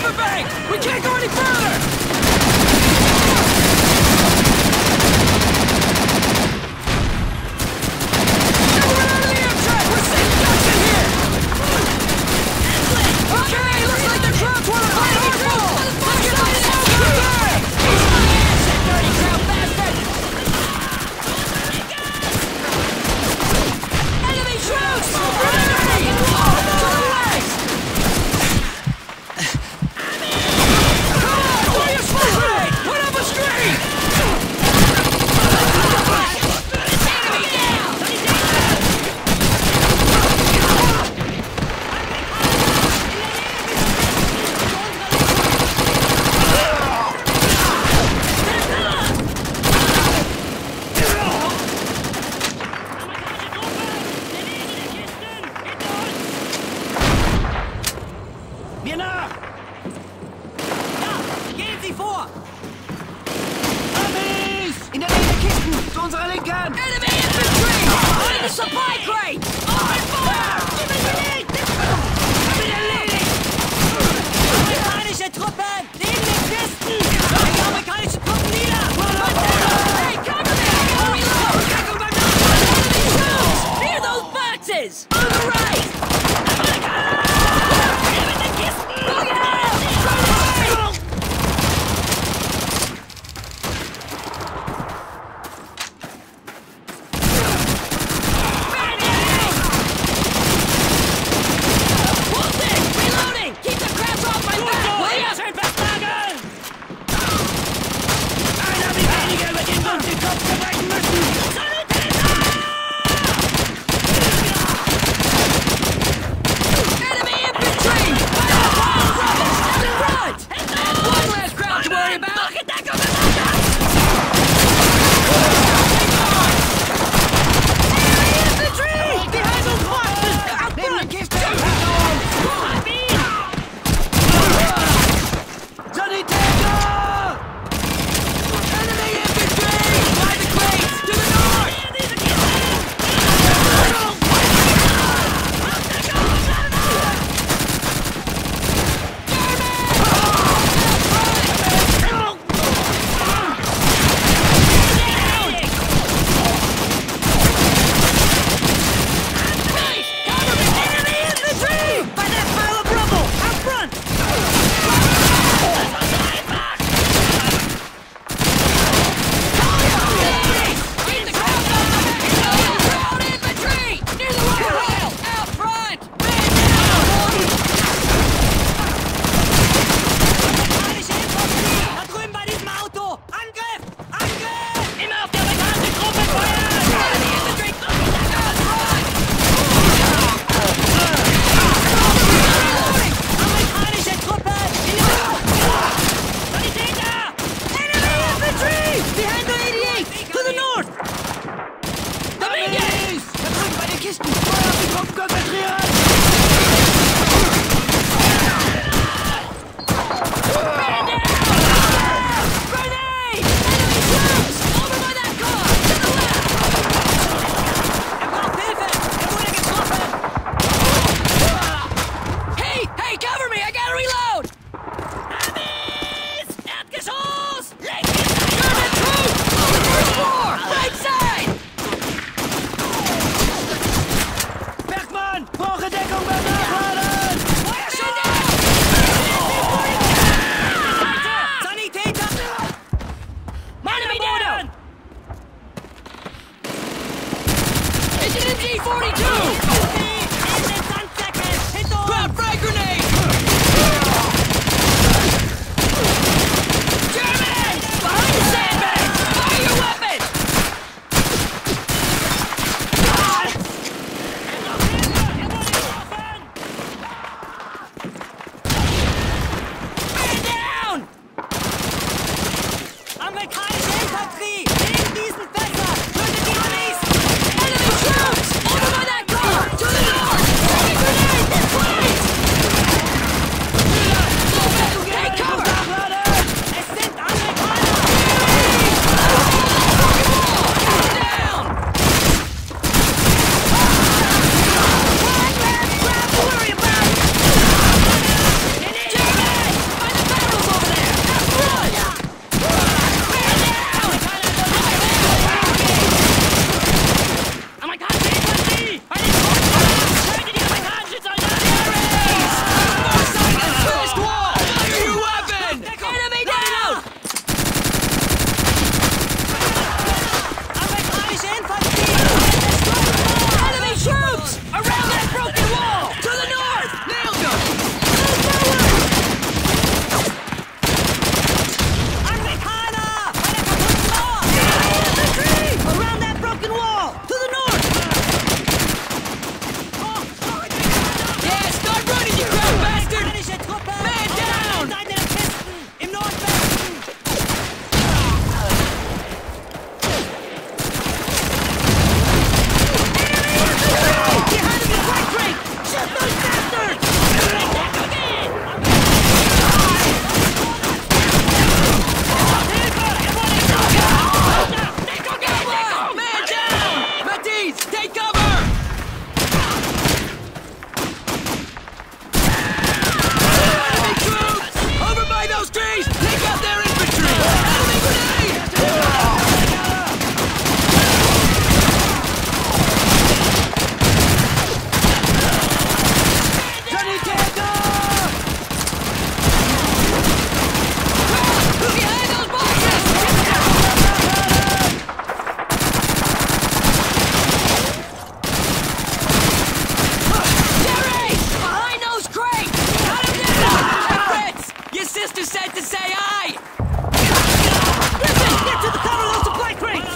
riverbank! We can't go any further! Mir nach! Ja, gehen Sie vor! Amis! In der Nähe der Kisten! Zu unserer Linken! Enemy infantry! On the supply crate! On fire! Amerikanische Truppen! Neben den Kisten! Die amerikanischen Truppen nieder! Hey, cover me! Reload! Deckung beim Nachbarn! Enemy troops! Near those boxes! On the right! just said to say aye! Listen, get to the cover of those supply crates!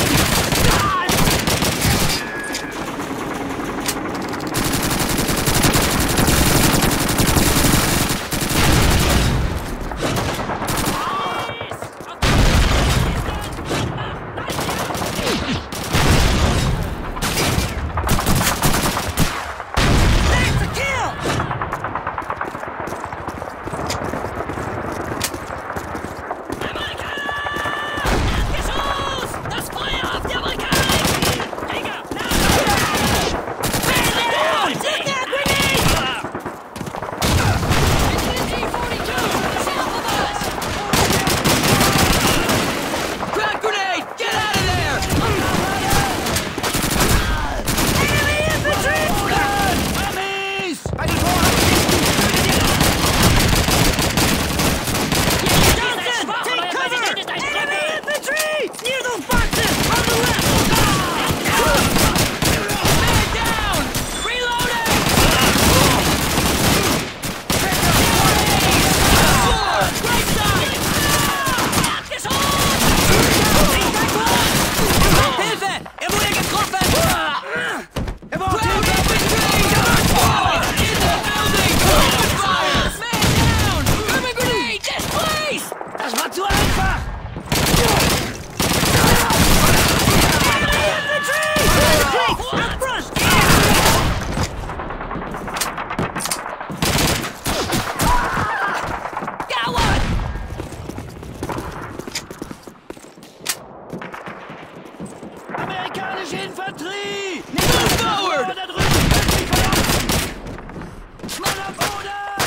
Amerikanische Infanterie! Move forward! Da drüben können Sie verlassen! Schmaler Boden!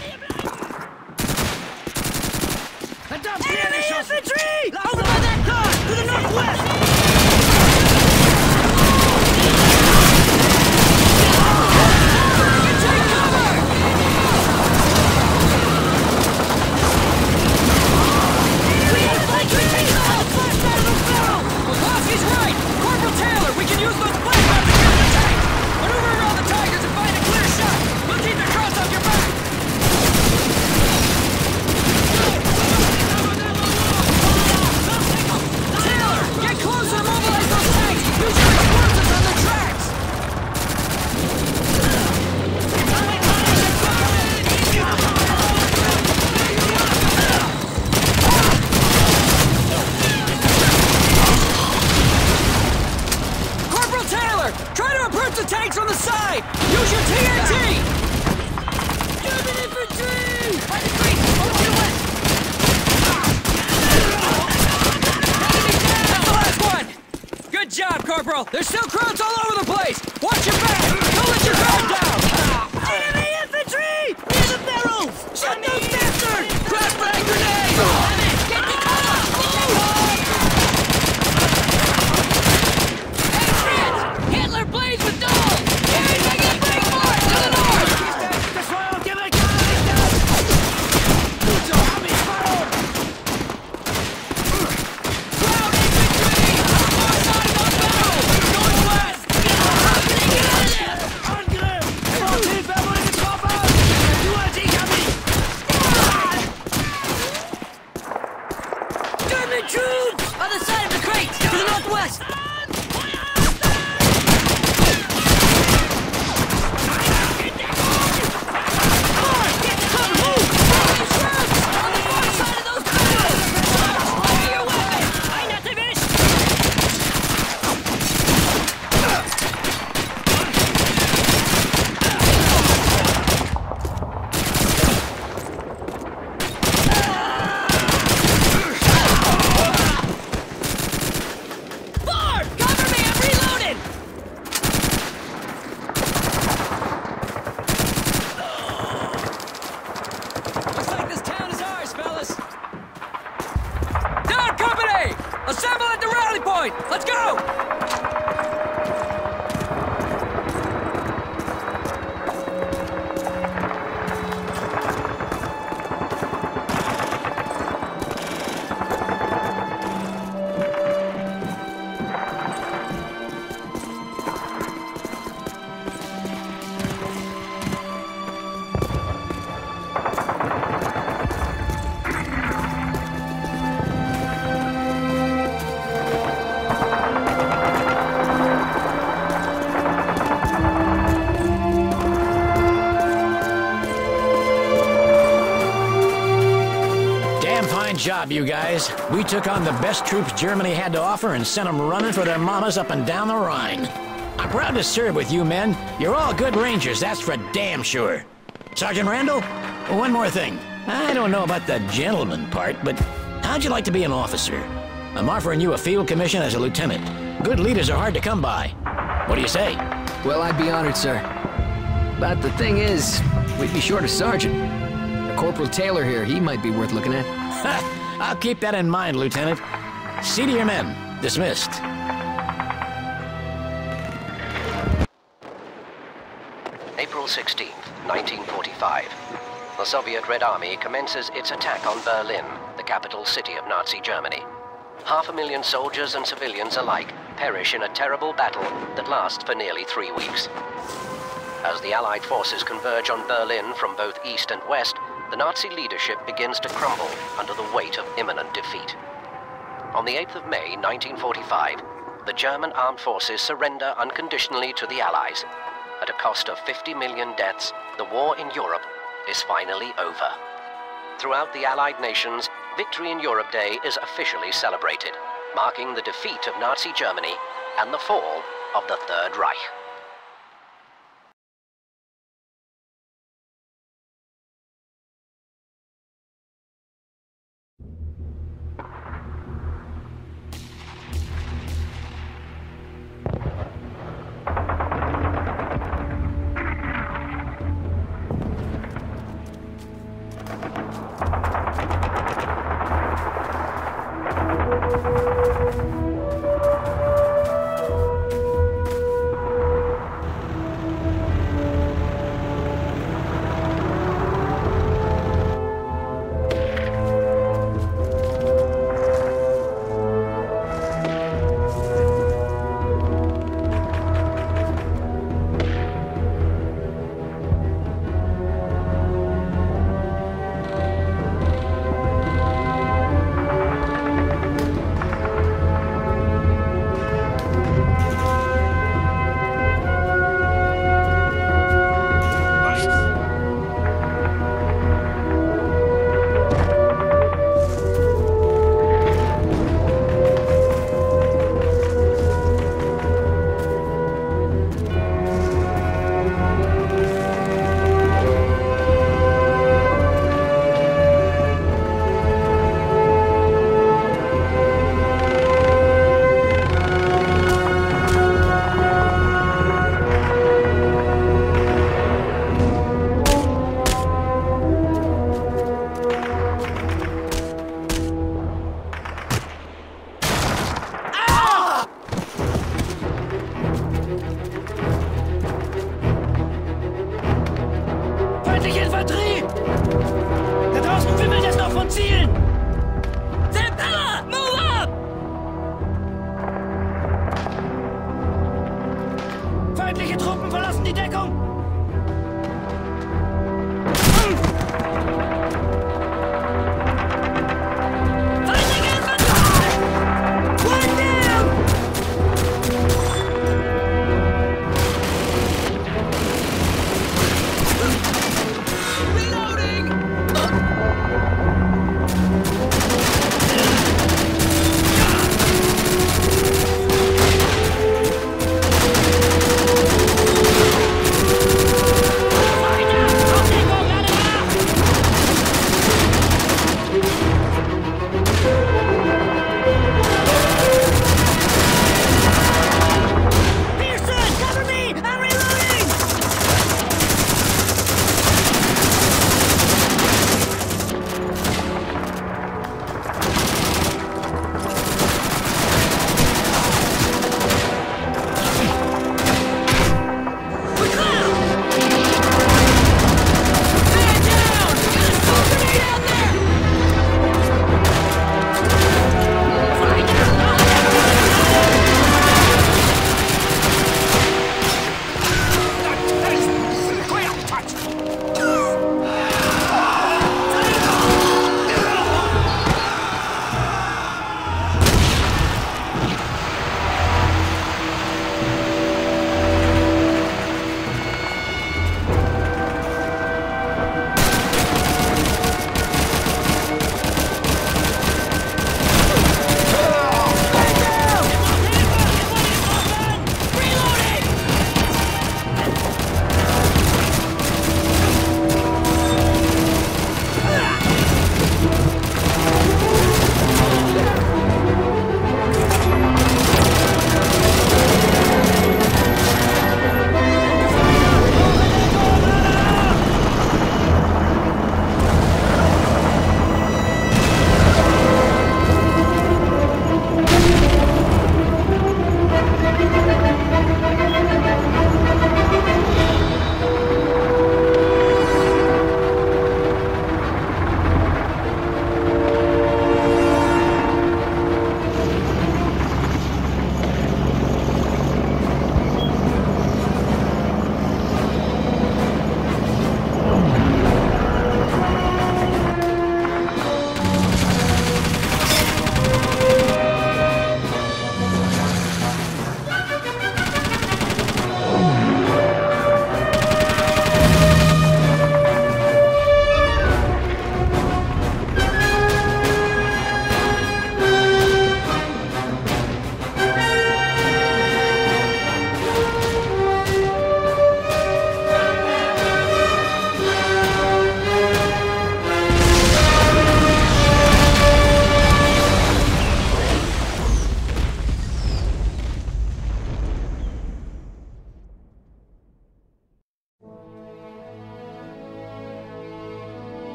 Verdammt, Quergeschoss! Infantry! Over by that car! To the northwest! The tanks on the side! Use your TNT! German infantry! By the creek! Over to the west! Enemy down! That's the last one! Good job, Corporal! There's still crowds all over the place! Watch your back! Don't let your guard down! Enemy infantry! Near the barrels! Shut those bastards! Flashbang grenade! Get the cover! Hitler bleeds with Dole! He's making a break for it! To the north! Das Feuer auf die Amerikaner richtet! Gute Armeesfeuer! Ground infantry! North side of the barrel! Northwest! Get out of there! Angriff! Good job, you guys. We took on the best troops Germany had to offer and sent them running for their mamas up and down the Rhine. I'm proud to serve with you men. You're all good rangers, that's for damn sure. Sergeant Randall, one more thing. I don't know about the gentleman part, but how'd you like to be an officer? I'm offering you a field commission as a lieutenant. Good leaders are hard to come by. What do you say? Well, I'd be honored, sir. But the thing is, we'd be short a sergeant. Corporal Taylor here, he might be worth looking at. I'll keep that in mind, Lieutenant. See to your men. Dismissed. April 16th, 1945. The Soviet Red Army commences its attack on Berlin, the capital city of Nazi Germany. 500,000 soldiers and civilians alike perish in a terrible battle that lasts for nearly 3 weeks. As the Allied forces converge on Berlin from both east and west, the Nazi leadership begins to crumble under the weight of imminent defeat. On the 8th of May, 1945, the German armed forces surrender unconditionally to the Allies. At a cost of 50 million deaths, the war in Europe is finally over. Throughout the Allied nations, Victory in Europe Day is officially celebrated, marking the defeat of Nazi Germany and the fall of the Third Reich.